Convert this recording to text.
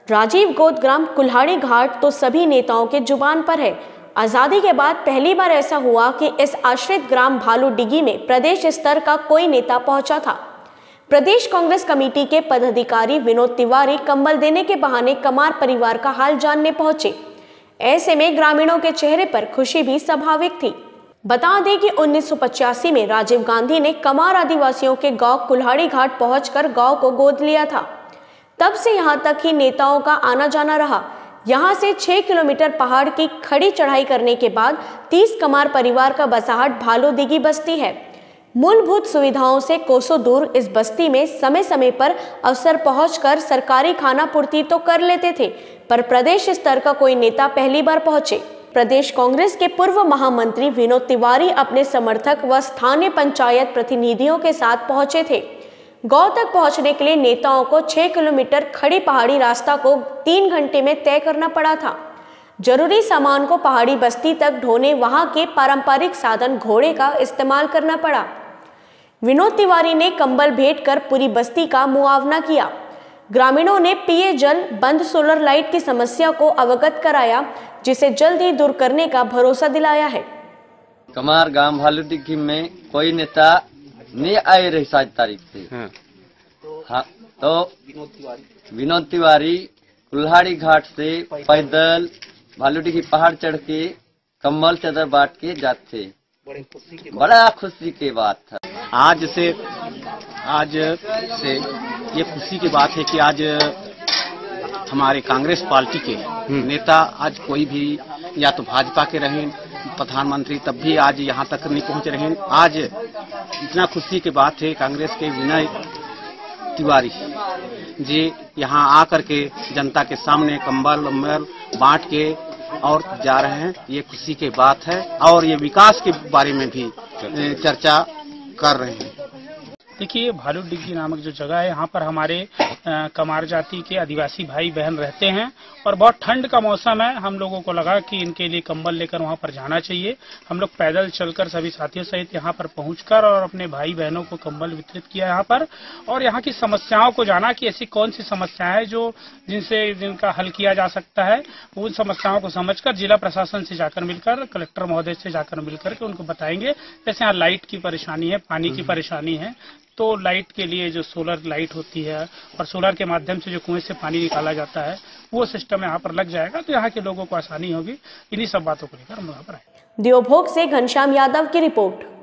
राजीव गोद ग्राम कुल्हाड़ी घाट तो सभी नेताओं के जुबान पर है। आजादी के बाद पहली बार ऐसा हुआ कि इस आश्रित ग्राम भालूडिगी में प्रदेश स्तर का कोई नेता पहुंचा था। प्रदेश कांग्रेस कमेटी के पदाधिकारी विनोद तिवारी कंबल देने के बहाने कमार परिवार का हाल जानने पहुंचे। ऐसे में ग्रामीणों के चेहरे पर खुशी भी स्वाभाविक थी। बता दें कि 1985 में राजीव गांधी ने कमार आदिवासियों के गांव कुल्हाड़ी घाट पहुंचकर गांव को गोद लिया था। तब से यहां तक ही नेताओं का आना जाना रहा। यहां से 6 किलोमीटर पहाड़ की खड़ी चढ़ाई करने के बाद 30 कमार परिवार का बसाहट भालूडिगी बस्ती है। मूलभूत सुविधाओं से कोसों दूर इस बस्ती में समय समय पर अफसर पहुंचकर सरकारी खाना पूर्ति तो कर लेते थे, पर प्रदेश स्तर का कोई नेता पहली बार पहुंचे। प्रदेश कांग्रेस के पूर्व महामंत्री विनोद तिवारी अपने समर्थक व स्थानीय पंचायत प्रतिनिधियों के साथ पहुंचे थे। गांव तक पहुंचने के लिए नेताओं को 6 किलोमीटर खड़ी पहाड़ी रास्ता को 3 घंटे में तय करना पड़ा था। जरूरी सामान को पहाड़ी बस्ती तक ढोने वहां के पारंपरिक साधन घोड़े का इस्तेमाल करना पड़ा। विनोद तिवारी ने कंबल भेंट कर पूरी बस्ती का मुआवना किया। ग्रामीणों ने पिए जल, बंद सोलर लाइट की समस्या को अवगत कराया, जिसे जल्द ही दूर करने का भरोसा दिलाया है। कमार गांव भालूडिगी में कोई नेता नहीं आए रही 7 तारीख से। हाँ, तो विनोद तिवारी कुल्हाड़ी घाट से पैदल भालूडिगी पहाड़ चढ़ के कंबल चादर बांट के जाते। बड़ा खुशी की बात था। आज से ये खुशी की बात है कि आज हमारे कांग्रेस पार्टी के नेता आज कोई भी या तो भाजपा के रहे प्रधानमंत्री, तब भी आज यहाँ तक नहीं पहुँच रहे। आज इतना खुशी की बात है कांग्रेस के विनय तिवारी जी यहाँ आकर के जनता के सामने कंबल उम्बल बांट के और जा रहे हैं। ये खुशी की बात है और ये विकास के बारे में भी चर्चा कर रहे हैं। देखिए, भालूडिगी नामक जो जगह है, यहाँ पर हमारे कमार जाति के आदिवासी भाई बहन रहते हैं और बहुत ठंड का मौसम है। हम लोगों को लगा कि इनके लिए कंबल लेकर वहाँ पर जाना चाहिए। हम लोग पैदल चलकर सभी साथियों सहित यहाँ पर पहुंचकर और अपने भाई बहनों को कंबल वितरित किया यहाँ पर, और यहाँ की समस्याओं को जाना कि ऐसी कौन सी समस्याएं हैं जो जिनका हल किया जा सकता है। उन समस्याओं को समझकर जिला प्रशासन से जाकर मिलकर, कलेक्टर महोदय से जाकर मिलकर के उनको बताएंगे। जैसे यहाँ लाइट की परेशानी है, पानी की परेशानी है, तो लाइट के लिए जो सोलर लाइट होती है और सोलर के माध्यम से जो कुएं से पानी निकाला जाता है, वो सिस्टम यहाँ पर लग जाएगा, तो यहाँ के लोगों को आसानी होगी। इन्हीं सब बातों को लेकर हम यहाँ पर आए। देवभोग से घनश्याम यादव की रिपोर्ट।